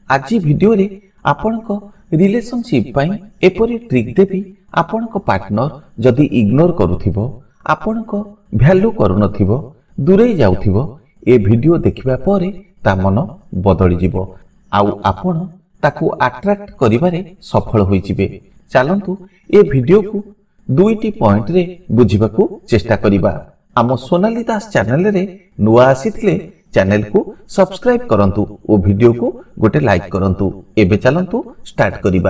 आज वीडियो रे आपनक रिलेशनशिप पई एपरी ट्रिक देबी। आपनक पार्टनर जदि इग्नोर करूथिबो, आपनक वैल्यू करूनथिबो, दूरे जाउथिबो, ए वीडियो देखिबा परे ता मन बदली जिवो आउ आपण ताकू अट्रैक्ट करिबारे सफल होई जिवे। चलंतु ए वीडियो को दुईटी पॉइंट रे बुझिबाकू चेष्टा करिबा। आम सोनाली दास चैनल रे नुआ आसीथिले चैनल को सब्सक्राइब करंतु ओ वीडियो को गोटे लाइक करंतु। एबे चलंतु स्टार्ट करिबा।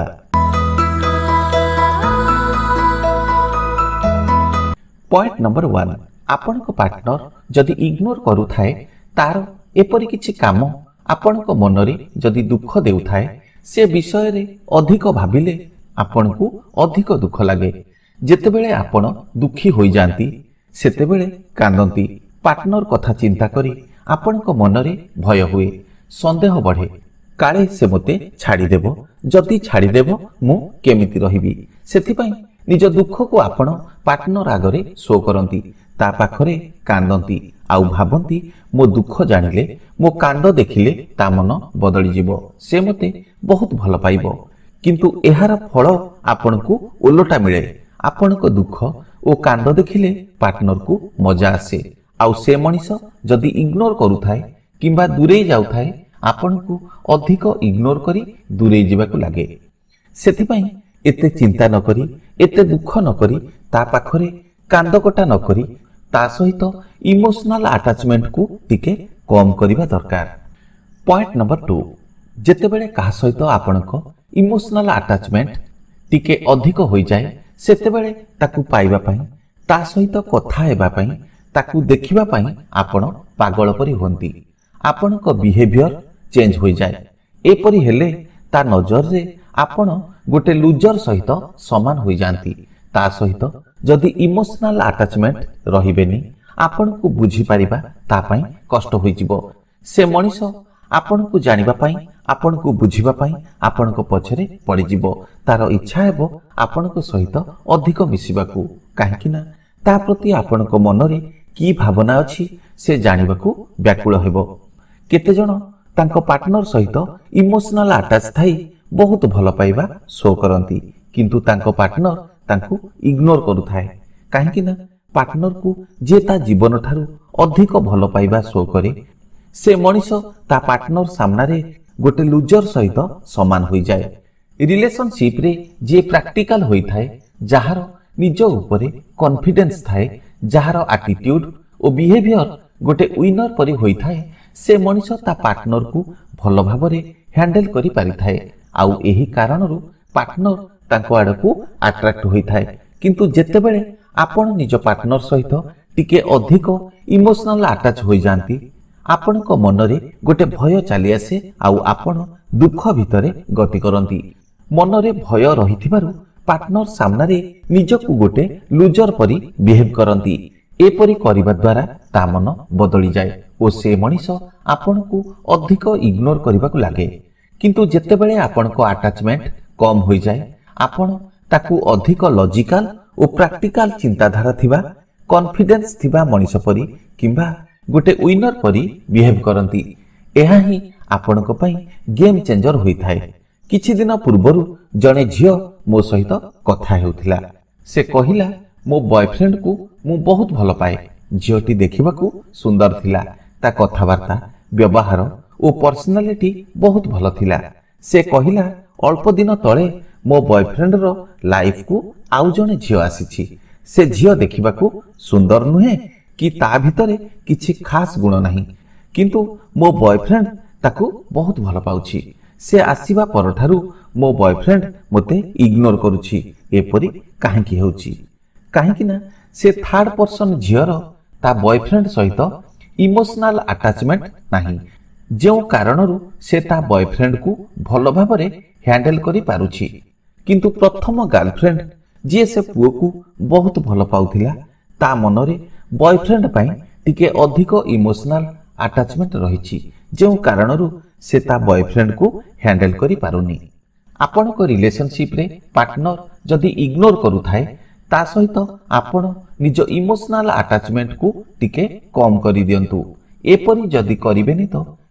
पॉइंट नंबर 1, आपनक पार्टनर जदि इग्नोर करू थाए तार एपरि किछि काम आपनक मनरे जदि दुख देउ थाए, से विषय रे अधिक भाबिले आपनकू अधिक दुख लागे। जेतेबेले आपण दुखी होई जांती सेतेबेले कांदंती। पार्टनर कथा चिंता करी आपनक मनरे भय हुए, संदेह बढ़े, काले से मते छाड़ी देबो, जदि छाड़ी देबो मु केमिति रहिबी। सेथिपई निज दुख को आपण पार्टनर आगरे शो करंती, ता पाखरे कांदंती आउ भाबंती मो दुख जानिले, मो कांद देखिले ता मन बदली जिवो, से मते बहुत भल पाइबो। किंतु एहार फल आपनकू उल्टा मिले। आपनक दुख ओ कांद देखिले पार्टनर को मजा आसे, आउ से मनीष जदि इग्नोर करू थाए किंबा दूरे जाउ थाए, आपनकू अधिक इग्नोर करी दूरे जिबाकू लागे। सेथिपई एते चिंता न करी, एते दुख न करी, ता पाखरे कांद कटा न करी, ता सहित इमोशनल अटैचमेंट को टिके कम करिबा दरकार। पॉइंट नंबर 2, जेतेबेले कहा सहित आपनक इमोशनल अटैचमेंट टिके अधिक होई जाए, सेतेबेले ताकू पाइबा पई, ता सहित कथा हेबा पई, ताकू देखिबा पई आपण पागल परि होंती। आपनक बिहेवियर चेंज होई जाए। एपरि हेले ता नजर रे आपण गोटे लूजर सहित समान होई जांती। ता सहित जदि इमोशनल अटैचमेंट रहिबेनी, आपनकू बुझी पारिबा ता पई कष्ट होई जिवो। से मनीष आपनकू जानिबा पई, आपनकू बुझिबा पई आपनक पछरे पड़ी जिवो। तार इच्छा हेबो आपनक सहित अधिक मिसिबाकू, काहेकि ना ता प्रति आपनक मनरे की भावना अछि से जानिबाकू व्याकुल हेबो। केते जण तांको पार्टनर सहित इमोशनल अटैच थाई बहुत भल पाइबा शो करंती, किंतु तांको पार्टनर तांको इग्नोर करू थाए। काहेकि ना पार्टनर को जे ता जीवन ठारू अधिक भल पाइबा शो करे, से मनीष ता पार्टनर सामना रे गोटे लूजर सहित समान होई जाए। रिलेशनशिप रे जे प्रैक्टिकल होई थाए, जहार निज उपरे कॉन्फिडेंस थाए, जहार एटीट्यूड और बिहेवियर गोटे विनर परि होई थाए, से मनीष ता पार्टनर को भल भाबरे हैंडल करि पारि थाए। आउ एही कारणरू पार्टनर तांको आड़ को अट्रैक्ट होई थाए। किंतु जेतेबेले आपण निज पार्टनर सहित टिके अधिक इमोशनल अटैच होई जांती, आपनक मनरे गोटे भय चली आसे, आउ आपण दुख भितरे गति करंती। मनरे भय रहिथिबारु पार्टनर सामना रे निजकू गोटे लूजर परि बिहेव करंती। एपरि करिबा द्वारा ता मन बदली जाए ओ से मनीष आपनकू अधिक इग्नोर करिबाकू लागे। किंतु जेतेबेले आपनक अटैचमेंट कम होई जाए, आपण ताकू अधिक लॉजिकल ओ प्रैक्टिकल चिंताधारा थिबा, कॉन्फिडेंस थिबा मनीष परि किंबा गोटे विनर परि बिहेव करंती। एहा ही आपनक पई गेम चेंजर होई थाए। किछि दिन पूर्वरु जने झियो मो सहित कथा हेउथिला। से कहिला मो बॉयफ्रेंड को मु बहुत भल पाए। झियोटी देखिबाकू सुंदर थिला, ता कथावार्ता, व्यवहार ओ पर्सनालिटी बहुत भल थिला। से कहिला अल्प दिन तळे मो बॉयफ्रेंड रो लाइफ को आउ जने झियो आसीछि। से झियो देखिबाकू सुंदर नुहे कि ता भितरे किछि खास गुण नाही, किंतु मो बॉयफ्रेंड ताकू बहुत भल पाउछि। से आसीबा परठारू मो बॉयफ्रेंड मते इग्नोर करूछि। एपरि काहेकि हेउछि? काहेकि ना से थर्ड पर्सन झियर ता बॉयफ्रेंड सहित इमोशनल अटैचमेंट नाही, जेउ कारणरू से ता बॉयफ्रेंड को भल भाबरे हैंडल करि पारुछि। किंतु प्रथम गर्लफ्रेंड जे से पुओ को बहुत भल पाउथिला, ता मनरे बॉयफ्रेंड पई टिके अधिक इमोशनल अटैचमेंट रहिछि, जेउ कारणरू से ता बॉयफ्रेंड को हैंडल करि पारुनी। आपनक रिलेशनशिप रे पार्टनर जदि इग्नोर करू थाए, ता सहित आपण निज इमोशनल अटैचमेंट को टिके कम करि दियंतु। एपरि जदि करिबेनी तो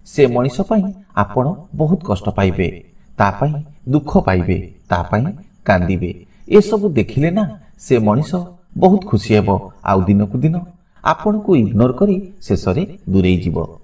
से मनीष आपण बहुत कष्ट पाइबे, तापाई दुख पाइबे, तापाई कांदिबे। ए सब देखिले ना से मनीष बहुत खुशी हेबो, आउ दिन को दिन आपण को इग्नोर करी शेष रे दूरेई जीवो।